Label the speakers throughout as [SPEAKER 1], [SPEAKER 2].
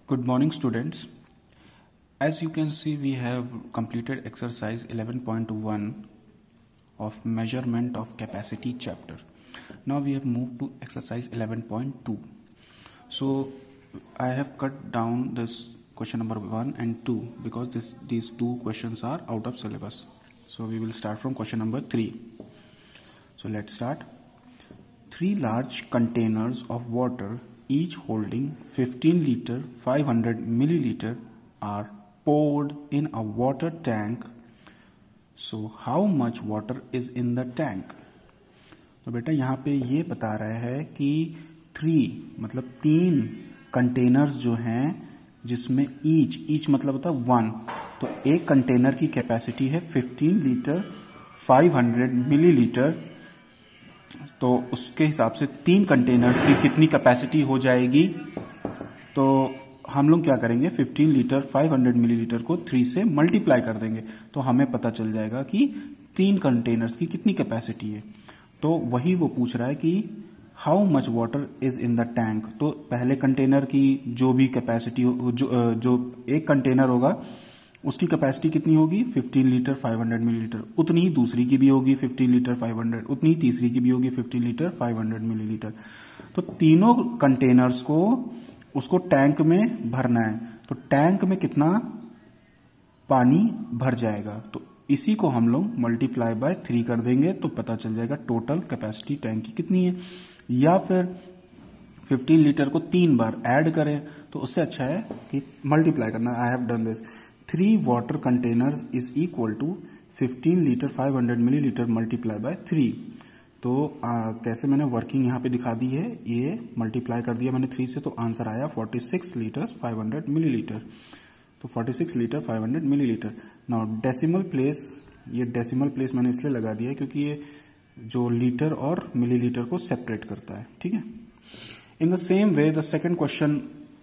[SPEAKER 1] Good morning, students. As you can see, we have completed exercise 11.1 of measurement of capacity chapter. Now we have moved to exercise 11.2. So I have cut down this question number 1 and 2 because these two questions are out of syllabus. So we will start from question number 3. So let's start. 3 large containers of water, each holding 15 liter 500 milliliter, are poured in a water tank. So how much water is in the tank? तो बेटा यहाँ पे ये बता रहा है कि 3 मतलब 3 कंटेनर्स जो हैं जिसमें ईच मतलब होता है 1, तो एक कंटेनर की कैपेसिटी है 15 लीटर 500 मिलीलीटर, तो उसके हिसाब से 3 कंटेनर्स की कितनी कैपेसिटी हो जाएगी। तो हम लोग क्या करेंगे, 15 लीटर 500 मिलीलीटर को 3 से मल्टीप्लाई कर देंगे तो हमें पता चल जाएगा कि 3 कंटेनर्स की कितनी कैपेसिटी है। तो वही वो पूछ रहा है कि how much water is in the tank. तो पहले कंटेनर की जो भी कैपेसिटी जो एक कंटेनर होगा उसकी कैपेसिटी कितनी होगी 15 लीटर 500 मिलीलीटर, उतनी ही दूसरी की भी होगी 15 लीटर 500, उतनी ही तीसरी की भी होगी 15 लीटर 500 मिलीलीटर। तो तीनों कंटेनर्स को उसको टैंक में भरना है, तो टैंक में कितना पानी भर जाएगा, तो इसी को हम लोग मल्टीप्लाई बाय 3 कर देंगे तो पता चल जाएगा टोटल कैपेसिटी टैंक की कितनी है। या फिर 15 लीटर को 3 बार ऐड करें तो उससे अच्छा है कि मल्टीप्लाई करना। I have done this. 3 water containers is equal to 15 litre 500 millilitre multiply by 3। तो कैसे मैंने वर्किंग यहाँ पे दिखा दी है, ये मल्टीप्लाई कर दिया मैंने 3 से, तो आंसर आया 46 लीटर 500 मिलीलीटर। तो 46 litre 500 millilitre. Now decimal place, ये डेसिमल प्लेस मैंने इसलिए लगा दिया है क्योंकि ये जो लीटर और मिलीलीटर को सेपरेट करता है, ठीक है। In the same way the second question,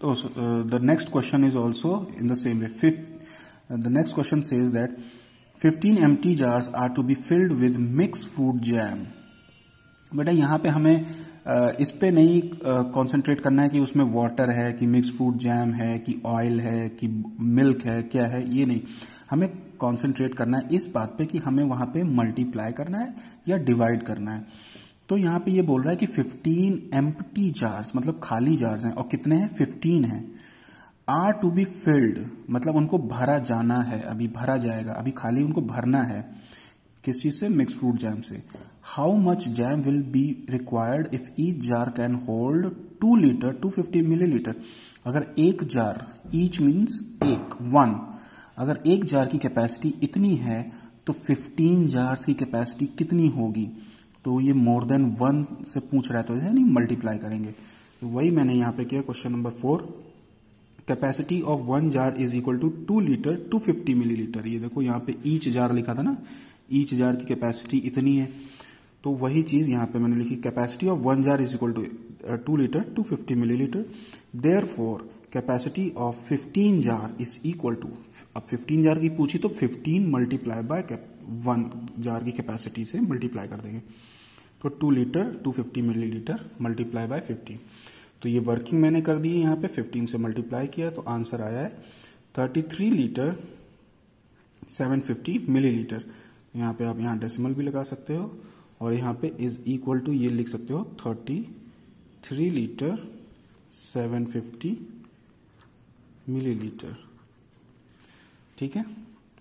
[SPEAKER 1] the next question is also in the same way. The next question says that 15 empty jars are to be filled with mixed fruit jam. बेटा यहाँ पे हमें इस पे नहीं concentrate करना है कि उसमें वाटर है कि मिक्स फ्रूट जैम है कि ऑयल है कि मिल्क है क्या है, ये नहीं। हमें कंसंट्रेट करना है इस बात पे कि हमें वहां पे मल्टीप्लाई करना है या डिवाइड करना है। तो यहाँ पे ये बोल रहा है कि 15 एम्प्टी जार्स मतलब खाली जार्स हैं, और कितने हैं 15 हैं। आर टू बी फिल्ड मतलब उनको भरा जाना है, अभी भरा जाएगा, अभी खाली उनको भरना है। किस चीज से, मिक्स फ्रूट जैम से। How much jam will be required if each jar can hold 2 litre 250 millilitre. अगर एक जार, ईच मीन्स एक 1, अगर एक जार की कैपेसिटी इतनी है तो 15 जार्स की कैपेसिटी कितनी होगी। तो ये मोर देन 1 से पूछ रहा है तो नहीं मल्टीप्लाई करेंगे। तो वही मैंने यहाँ पे किया question number 4। Capacity of 1 jar is equal to 2 litre 250 millilitre. ये देखो यहाँ पे ईच जार लिखा था ना, ईच जार की कैपेसिटी इतनी है, तो वही चीज यहाँ पे मैंने लिखी, capacity of 1 jar is equal to 2 litre 250 millilitre. Therefore capacity of 15 jar is equal to, अब 15 जार की पूछी तो 15 मल्टीप्लाई बाय 1 जार की कैपेसिटी से मल्टीप्लाई कर देंगे, तो 2 लीटर 250 मिलीलीटर मल्टीप्लाई बाय 15। तो ये वर्किंग मैंने कर दी है, यहाँ पे 15 से मल्टीप्लाई किया तो आंसर आया है 33 लीटर 750 मिलीलीटर। यहाँ पे आप यहाँ डेसिमल भी लगा सकते हो और यहाँ पे इज इक्वल टू ये लिख सकते हो 33 लीटर 750 मिलीलीटर, ठीक है।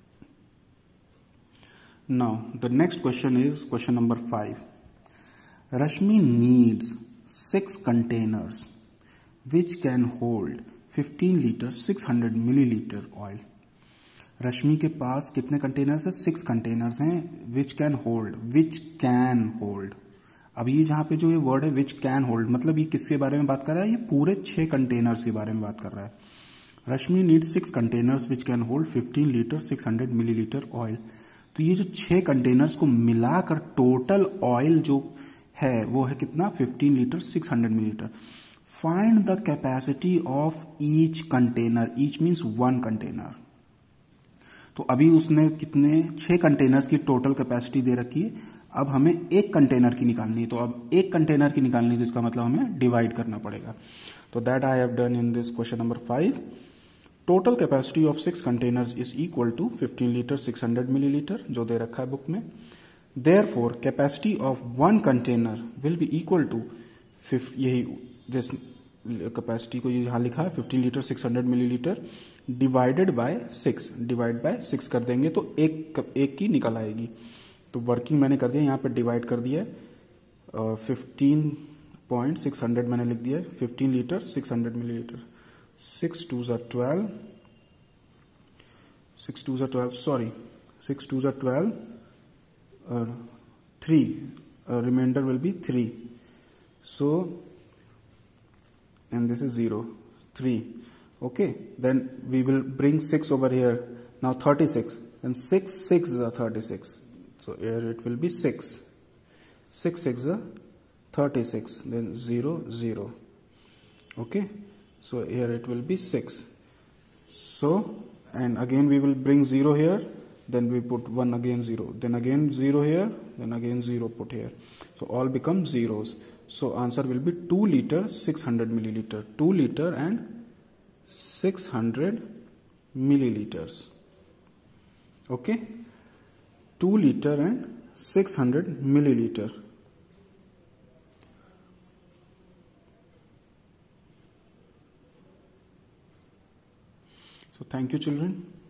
[SPEAKER 1] Now the next question is question number 5। Rashmi needs 6 containers which can hold 15 litre 600 millilitre oil. Rashmi के पास कितने कंटेनर्स हैं, 6 कंटेनर्स हैं। विच कैन होल्ड, अब ये जहां पे जो ये वर्ड है विच कैन होल्ड मतलब ये किसके बारे में बात कर रहा है, ये पूरे 6 कंटेनर्स के बारे में बात कर रहा है। Rashmi need 6 containers which can hold 15 litre 600 millilitre oil. तो ये जो 6 कंटेनर्स को मिलाकर टोटल ऑयल जो है वो है कितना, 15 litre 600 millilitre. Find the capacity of each container, each means 1 container. तो अभी उसने कितने 6 कंटेनर्स की टोटल कैपेसिटी दे रखी है। अब हमें एक कंटेनर की निकालनी है, तो अब एक कंटेनर की निकालनी है, तो इसका मतलब हमें डिवाइड करना पड़ेगा. तो that I have done in this question number 5. Total capacity of 6 containers is equal to 15 litre 600 millilitre, जो दे रखा है बुक में. Therefore capacity of one container will be equal to, यही दिस कैपेसिटी को यहां लिखा है 15 litre 600 millilitre divided by 6, divide by 6 कर देंगे तो एक की निकल आएगी. तो वर्किंग मैंने कर दिया, यहाँ पे डिवाइड कर दिया 15.600 मैंने लिख दिया 15 litre 600 millilitre. 6 2 are 12, 6 2 are 12, sorry, 6 2 are 12, 3, remainder will be 3. So, and this is 0, 3. Okay, then we will bring 6 over here. Now 36, and 6 6 are 36. So here it will be 6. 6 6 are 36. Then 0 0. Okay, so here it will be 6. So, and again we will bring 0 here. Then we put 1 again 0. Then again 0 here. Then again 0 put here. So all become zeros. So answer will be 2 liter 600 milliliter. 2 liter and 600 milliliters. Okay, 2 liter and 600 milliliter. So thank you children.